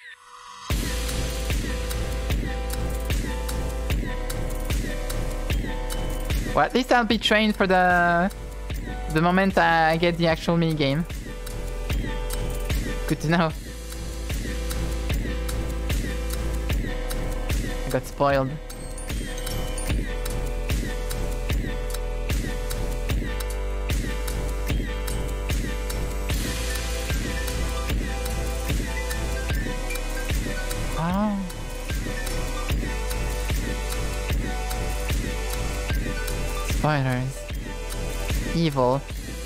A: Well, at least I'll be trained for the moment I get the actual minigame. Good to know. I got spoiled. Oh. Spoilers. Evil.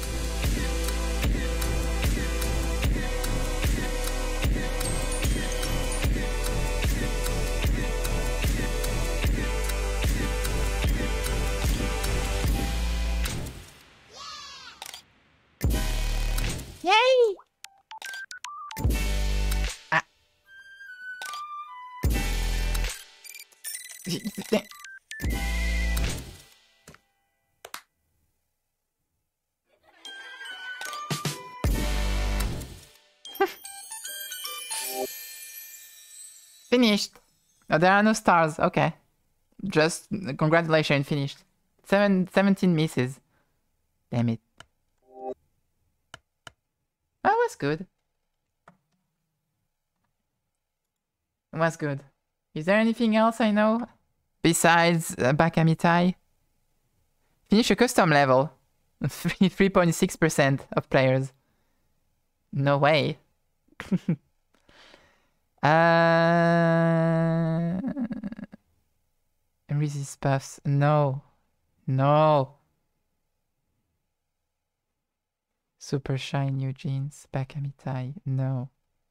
A: Yay! Ah. Finished. Oh, there are no stars. Okay. Just congratulations, finished. 17 misses. Damn it. That was good. It was good. Is there anything else I know? Besides Bakamitai? Finish a custom level. 3.6% of players. No way. And resist buffs. No. No. Super shine new jeans. Bakamitai. No.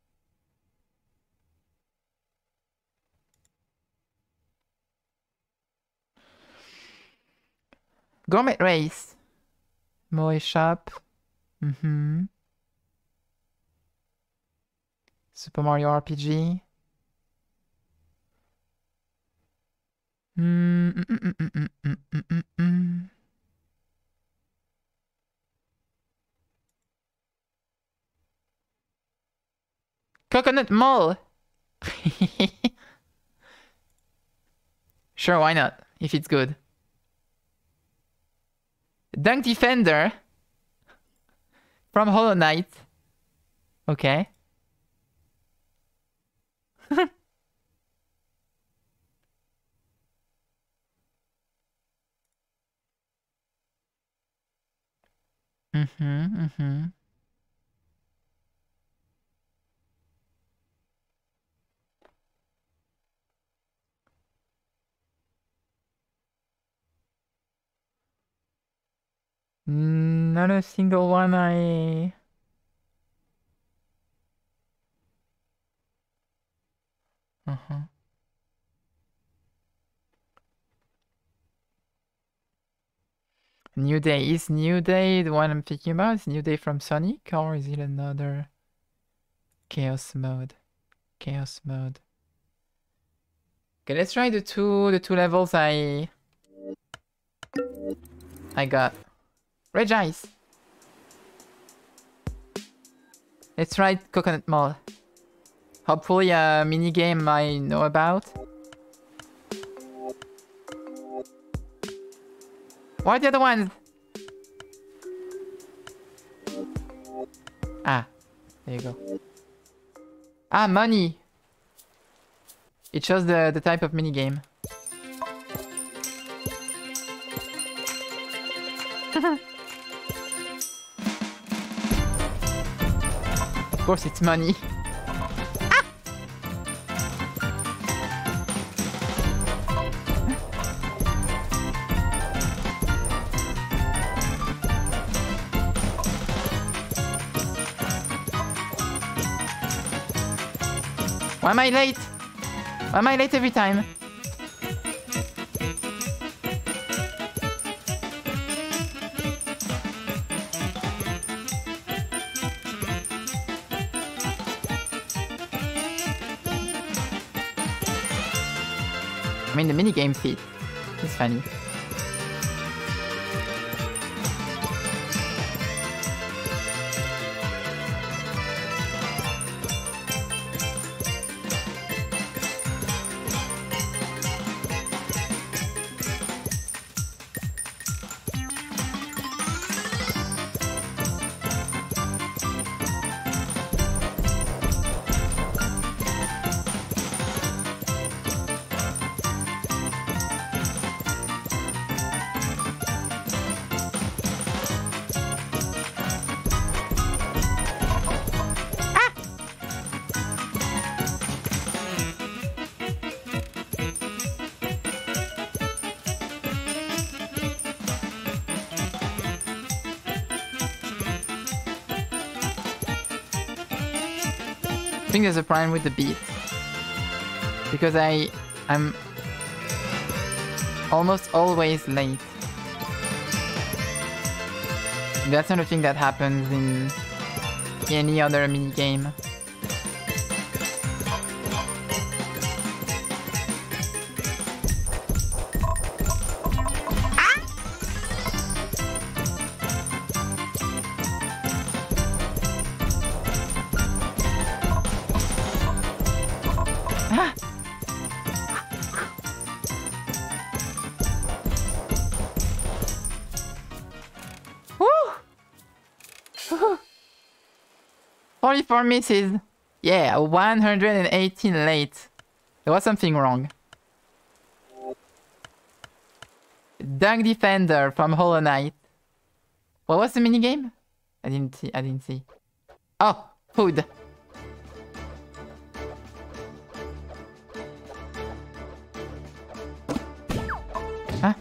A: Gourmet race. Moe shop. Super Mario RPG. Coconut Mall. Sure, why not? If it's good. Dunk Defender. From Hollow Knight. Okay. Not a single one I... New Day. Is New Day the one I'm thinking about? Is New Day from Sonic? Or is it another... Chaos Mode? Chaos Mode. Okay, let's try the two levels I got. Rage Ice. Let's try Coconut Mall. Hopefully a mini game I know about. What are the other ones? Ah, there you go. Ah, money. It shows the type of mini game. Of course, it's money. Ah! Why am I late? Why am I late every time? I mean, the minigame feat is funny. I think there's a problem with the beat. Because I'm almost always late. That's not a thing that happens in any other minigame. Woo! 44 misses. Yeah, 118 late. There was something wrong. Dunk Defender from Hollow Knight. What was the minigame? I didn't see. Oh, food. Huh?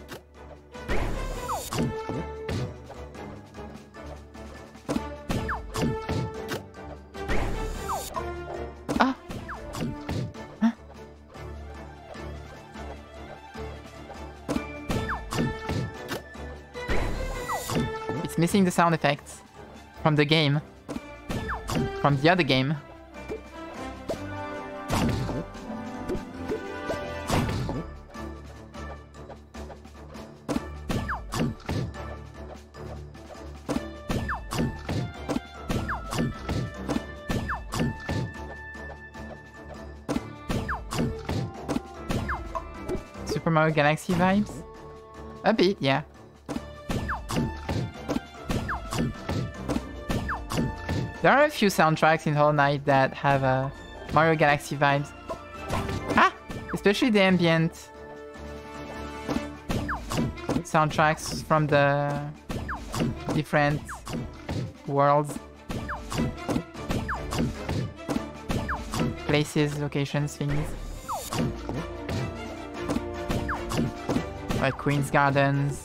A: missing the sound effects from the game. From the other game. Super Mario Galaxy vibes? A bit, yeah. There are a few soundtracks in Hollow Knight that have Mario Galaxy vibes. Ah! Especially the ambient soundtracks from the different worlds. Places, locations, things. Like Queen's Gardens.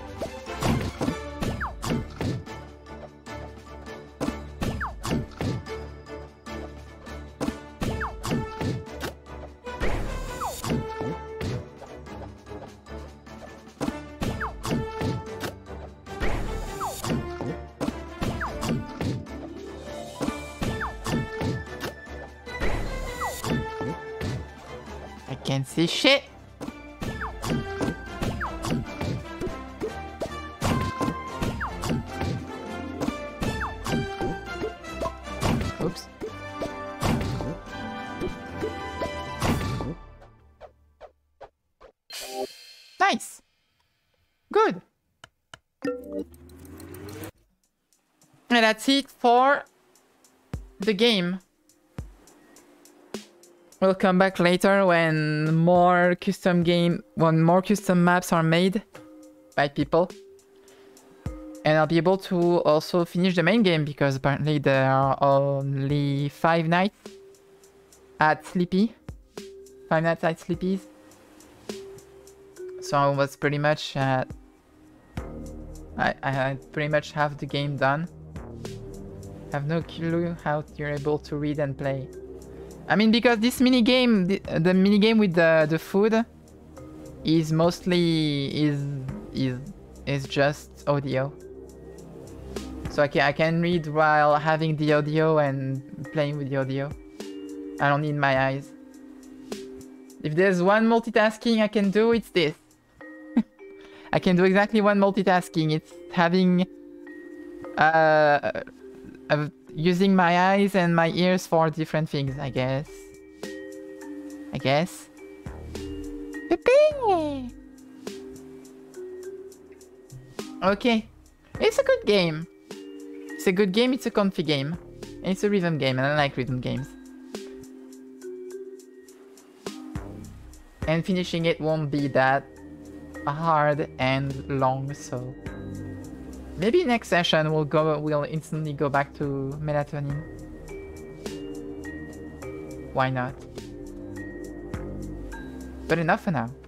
A: I can't see shit. Oops. Nice. Good. And that's it for the game. We'll come back later when more custom maps are made by people. And I'll be able to also finish the main game because apparently there are only 5 nights at Sleepy. 5 nights at Sleepy's. So I was pretty much I pretty much have the game done. I have no clue how you're able to read and play. I mean, because this minigame, the minigame with the food is mostly is just audio. So I can read while having the audio and playing with the audio. I don't need my eyes. If there's one multitasking I can do, it's this. I can do exactly one multitasking. It's having using my eyes and my ears for different things, I guess. Okay. It's a good game. It's a good game, it's a comfy game. And it's a rhythm game, and I like rhythm games. And finishing it won't be that hard and long, so... Maybe next session we'll instantly go back to Melatonin. Why not? But enough for now.